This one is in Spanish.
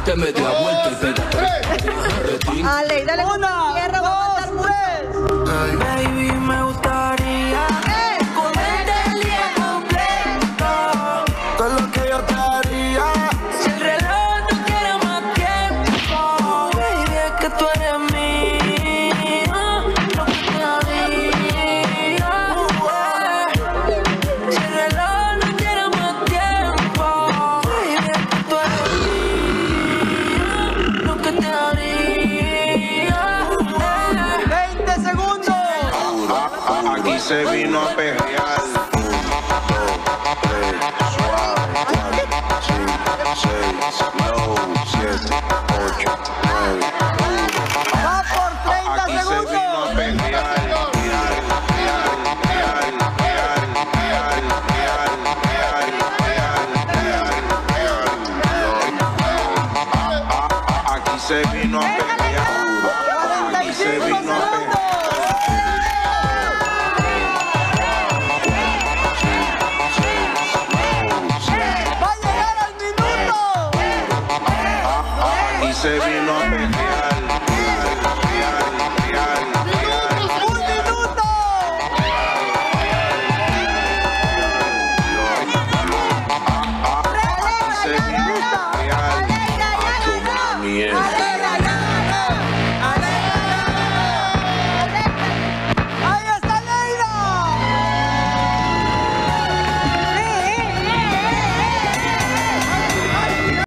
Date media vuelta y pégate. Ale, dale una, tierra, vamos a dar mucho. Baby, me gustaría comerte el día completo. Todo lo que yo te haría. Si el reloj no quiere más tiempo, baby, es que tú eres mía. Lo que te haría. Si el reloj no quiere más tiempo, baby, es que tú eres mía. Lo que te haría. 20 segundos. Aquí se vino a perrear. 1, 2, 3, suave, 4, 5, 6, low, 7, 8, 9, 1. Va por 30 Aquí se vino a segundos. perrear. Aquí se vino a perrear. Aquí se 45 vino a perrear. segundos. Va a llegar al minuto. Aquí se vino